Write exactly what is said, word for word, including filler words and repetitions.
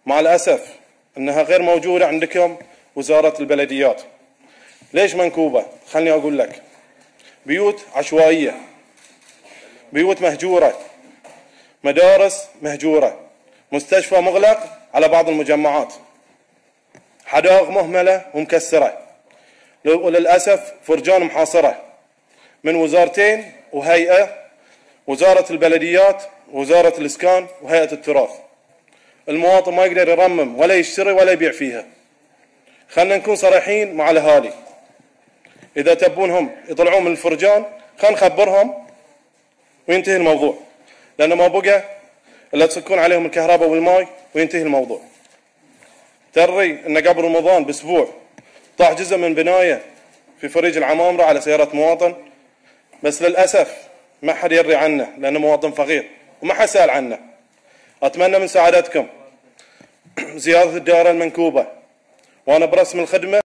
مع الأسف أنها غير موجودة عندكم وزارة البلديات. ليش منكوبة؟ خلني أقول لك. بيوت عشوائية، بيوت مهجورة، مدارس مهجورة، مستشفى مغلق على بعض المجمعات، حدائق مهملة ومكسرة، وللأسف فرجان محاصرة من وزارتين وهيئة، وزارة البلديات ووزارة الإسكان وهيئة التراث. المواطن ما يقدر يرمم ولا يشتري ولا يبيع فيها. خلنا نكون صريحين مع الأهالي، إذا تبونهم يطلعون من الفرجان خلنا نخبرهم وينتهي الموضوع، لأنه ما بقى إلا تسكون عليهم الكهرباء والماء وينتهي الموضوع. تري أن قبل رمضان بأسبوع طاح جزء من بناية في فريج العمامرة على سيارة مواطن، بس للأسف ما حد يدري عنه لأنه مواطن فقير وما حد سأل عنه. أتمنى من سعادتكم زيارة الدائرة المنكوبة، وأنا برسم الخدمة